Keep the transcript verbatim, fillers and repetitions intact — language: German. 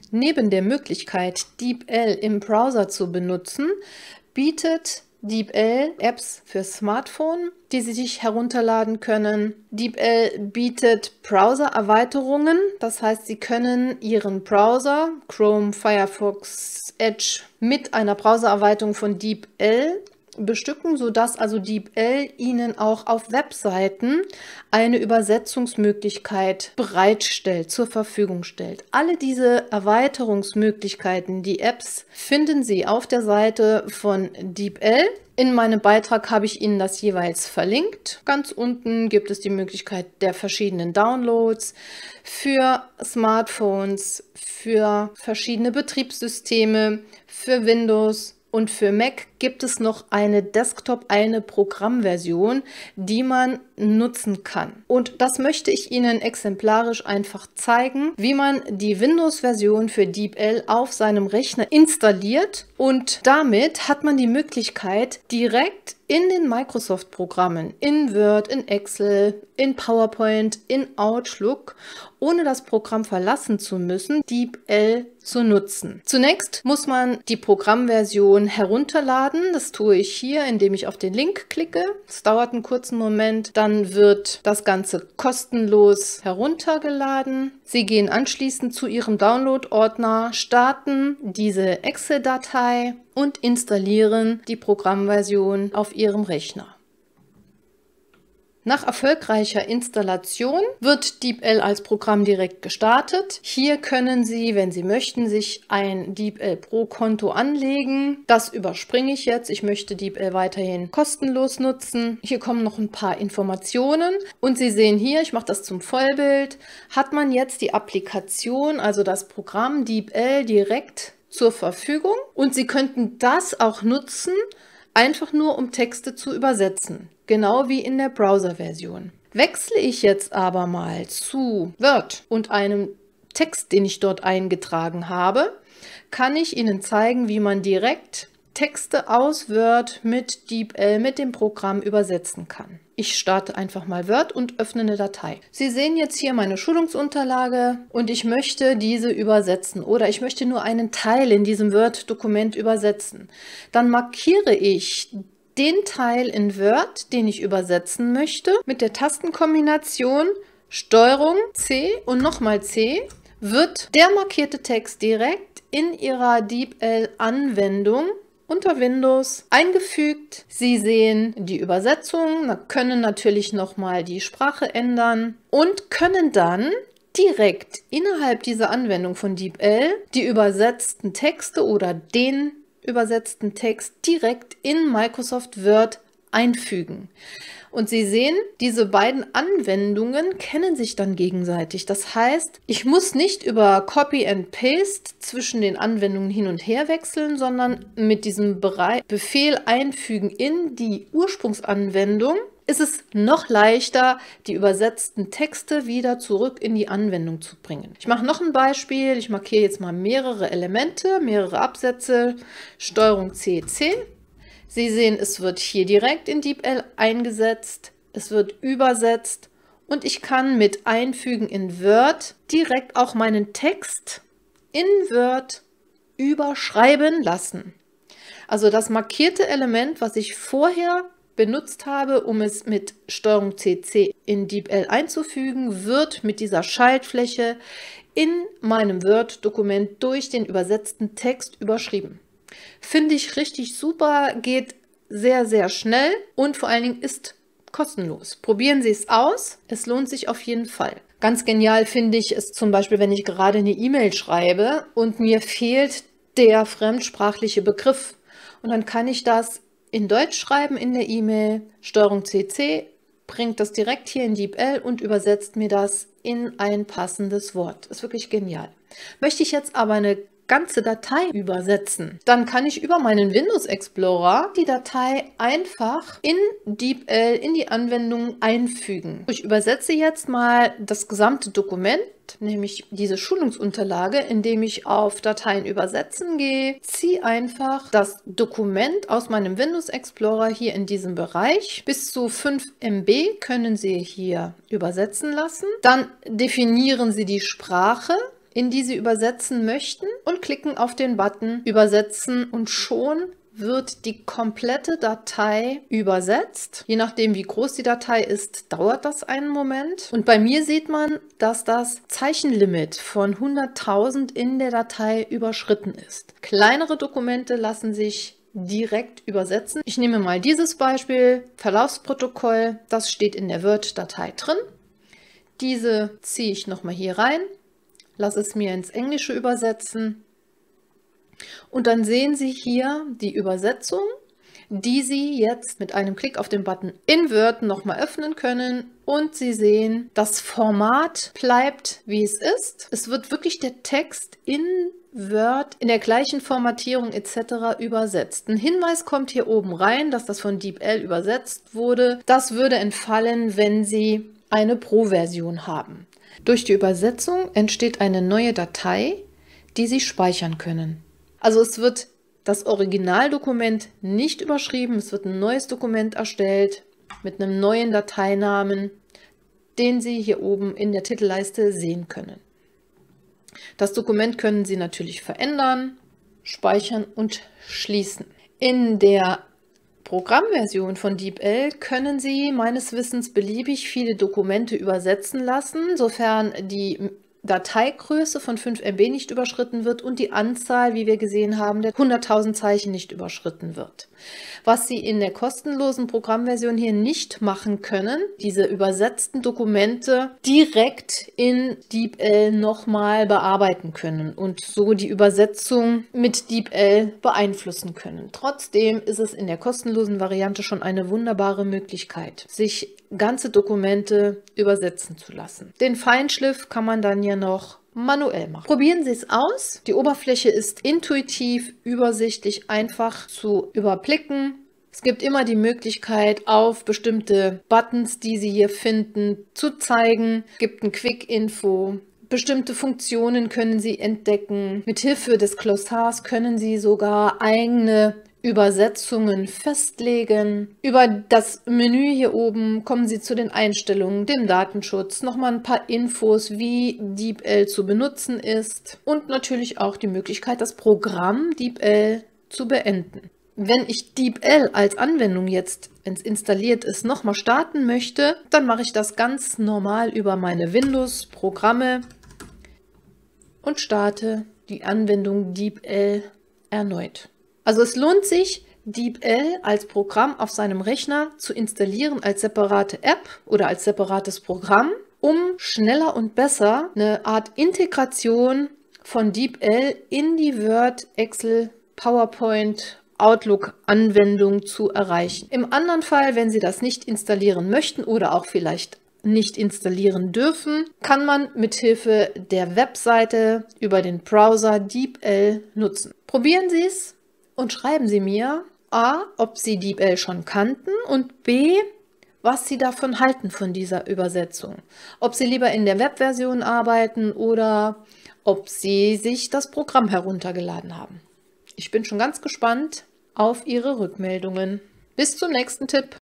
Neben der Möglichkeit, DeepL im Browser zu benutzen, bietet DeepL Apps für Smartphone, die Sie sich herunterladen können. DeepL bietet Browser-Erweiterungen, das heißt, Sie können Ihren Browser, Chrome, Firefox, Edge, mit einer Browser-Erweiterung von DeepL bestücken, sodass also DeepL Ihnen auch auf Webseiten eine Übersetzungsmöglichkeit bereitstellt, zur Verfügung stellt. Alle diese Erweiterungsmöglichkeiten, die Apps, finden Sie auf der Seite von DeepL. In meinem Beitrag habe ich Ihnen das jeweils verlinkt. Ganz unten gibt es die Möglichkeit der verschiedenen Downloads für Smartphones, für verschiedene Betriebssysteme, für Windows. Und für Mac gibt es noch eine Desktop, eine Programmversion, die man nutzen kann. Und das möchte ich Ihnen exemplarisch einfach zeigen, wie man die Windows-Version für DeepL auf seinem Rechner installiert. Und damit hat man die Möglichkeit, direkt in den Microsoft-Programmen, in Word, in Excel, in PowerPoint, in Outlook, ohne das Programm verlassen zu müssen, DeepL zu nutzen. Zunächst muss man die Programmversion herunterladen. Das tue ich hier, indem ich auf den Link klicke. Es dauert einen kurzen Moment. Dann wird das Ganze kostenlos heruntergeladen. Sie gehen anschließend zu Ihrem Download-Ordner, starten diese Excel-Datei und installieren die Programmversion auf Ihrem Rechner. Nach erfolgreicher Installation wird DeepL als Programm direkt gestartet. Hier können Sie, wenn Sie möchten, sich ein DeepL Pro-Konto anlegen. Das überspringe ich jetzt. Ich möchte DeepL weiterhin kostenlos nutzen. Hier kommen noch ein paar Informationen und Sie sehen hier, ich mache das zum Vollbild, hat man jetzt die Applikation, also das Programm DeepL direkt zur Verfügung und Sie könnten das auch nutzen, einfach nur um Texte zu übersetzen, genau wie in der Browser-Version. Wechsle ich jetzt aber mal zu Word und einem Text, den ich dort eingetragen habe, kann ich Ihnen zeigen, wie man direkt Texte aus Word mit DeepL, mit dem Programm übersetzen kann. Ich starte einfach mal Word und öffne eine Datei. Sie sehen jetzt hier meine Schulungsunterlage und ich möchte diese übersetzen oder ich möchte nur einen Teil in diesem Word-Dokument übersetzen. Dann markiere ich den Teil in Word, den ich übersetzen möchte, mit der Tastenkombination Steuerung C und nochmal C, wird der markierte Text direkt in Ihrer DeepL-Anwendung unter Windows eingefügt. Sie sehen die Übersetzung, können natürlich nochmal die Sprache ändern und können dann direkt innerhalb dieser Anwendung von DeepL die übersetzten Texte oder den übersetzten Text direkt in Microsoft Word einfügen. Und Sie sehen, diese beiden Anwendungen kennen sich dann gegenseitig. Das heißt, ich muss nicht über Copy and Paste zwischen den Anwendungen hin und her wechseln, sondern mit diesem Bereich Befehl einfügen in die Ursprungsanwendung ist es noch leichter, die übersetzten Texte wieder zurück in die Anwendung zu bringen. Ich mache noch ein Beispiel. Ich markiere jetzt mal mehrere Elemente, mehrere Absätze, Steuerung C, C. Sie sehen, es wird hier direkt in DeepL eingesetzt, es wird übersetzt und ich kann mit Einfügen in Word direkt auch meinen Text in Word überschreiben lassen. Also das markierte Element, was ich vorher benutzt habe, um es mit Steuerung C C in DeepL einzufügen, wird mit dieser Schaltfläche in meinem Word-Dokument durch den übersetzten Text überschrieben. Finde ich richtig super, geht sehr, sehr schnell und vor allen Dingen ist kostenlos. Probieren Sie es aus, es lohnt sich auf jeden Fall. Ganz genial finde ich es zum Beispiel, wenn ich gerade eine E-Mail schreibe und mir fehlt der fremdsprachliche Begriff. Und dann kann ich das in Deutsch schreiben in der E-Mail, Steuerung C C, bringt das direkt hier in DeepL und übersetzt mir das in ein passendes Wort. Ist wirklich genial. Möchte ich jetzt aber eine ganze Datei übersetzen, dann kann ich über meinen Windows Explorer die Datei einfach in DeepL in die Anwendung einfügen. Ich übersetze jetzt mal das gesamte Dokument, nämlich diese Schulungsunterlage, indem ich auf Dateien übersetzen gehe, ziehe einfach das Dokument aus meinem Windows Explorer hier in diesem Bereich. Bis zu fünf Megabyte können Sie hier übersetzen lassen. Dann definieren Sie die Sprache, in die Sie übersetzen möchten und klicken auf den Button Übersetzen und schon wird die komplette Datei übersetzt. Je nachdem, wie groß die Datei ist, dauert das einen Moment. Und bei mir sieht man, dass das Zeichenlimit von hunderttausend in der Datei überschritten ist. Kleinere Dokumente lassen sich direkt übersetzen. Ich nehme mal dieses Beispiel, Verlaufsprotokoll, das steht in der Word-Datei drin. Diese ziehe ich nochmal hier rein, lasse es mir ins Englische übersetzen. Und dann sehen Sie hier die Übersetzung, die Sie jetzt mit einem Klick auf den Button in Word nochmal öffnen können. Und Sie sehen, das Format bleibt, wie es ist. Es wird wirklich der Text in Word in der gleichen Formatierung et cetera übersetzt. Ein Hinweis kommt hier oben rein, dass das von DeepL übersetzt wurde. Das würde entfallen, wenn Sie eine Pro-Version haben. Durch die Übersetzung entsteht eine neue Datei, die Sie speichern können. Also es wird das Originaldokument nicht überschrieben, es wird ein neues Dokument erstellt mit einem neuen Dateinamen, den Sie hier oben in der Titelleiste sehen können. Das Dokument können Sie natürlich verändern, speichern und schließen. In der Programmversion von DeepL können Sie meines Wissens beliebig viele Dokumente übersetzen lassen, sofern die Dateigröße von fünf Megabyte nicht überschritten wird und die Anzahl, wie wir gesehen haben, der hunderttausend Zeichen nicht überschritten wird. Was Sie in der kostenlosen Programmversion hier nicht machen können, diese übersetzten Dokumente direkt in DeepL nochmal bearbeiten können und so die Übersetzung mit DeepL beeinflussen können. Trotzdem ist es in der kostenlosen Variante schon eine wunderbare Möglichkeit, sich ganze Dokumente übersetzen zu lassen. Den Feinschliff kann man dann ja noch manuell machen. Probieren Sie es aus. Die Oberfläche ist intuitiv, übersichtlich, einfach zu überblicken. Es gibt immer die Möglichkeit, auf bestimmte Buttons, die Sie hier finden, zu zeigen. Es gibt ein Quick-Info. Bestimmte Funktionen können Sie entdecken. Mithilfe des Glossars können Sie sogar eigene Übersetzungen festlegen. Über das Menü hier oben kommen Sie zu den Einstellungen, dem Datenschutz, nochmal ein paar Infos, wie DeepL zu benutzen ist und natürlich auch die Möglichkeit, das Programm DeepL zu beenden. Wenn ich DeepL als Anwendung jetzt, wenn es installiert ist, nochmal starten möchte, dann mache ich das ganz normal über meine Windows-Programme und starte die Anwendung DeepL erneut. Also es lohnt sich, DeepL als Programm auf seinem Rechner zu installieren als separate App oder als separates Programm, um schneller und besser eine Art Integration von DeepL in die Word, Excel, PowerPoint, Outlook-Anwendung zu erreichen. Im anderen Fall, wenn Sie das nicht installieren möchten oder auch vielleicht nicht installieren dürfen, kann man mithilfe der Webseite über den Browser DeepL nutzen. Probieren Sie es und schreiben Sie mir a, ob Sie DeepL schon kannten und b, was Sie davon halten von dieser Übersetzung. Ob Sie lieber in der Webversion arbeiten oder ob Sie sich das Programm heruntergeladen haben. Ich bin schon ganz gespannt auf Ihre Rückmeldungen. Bis zum nächsten Tipp.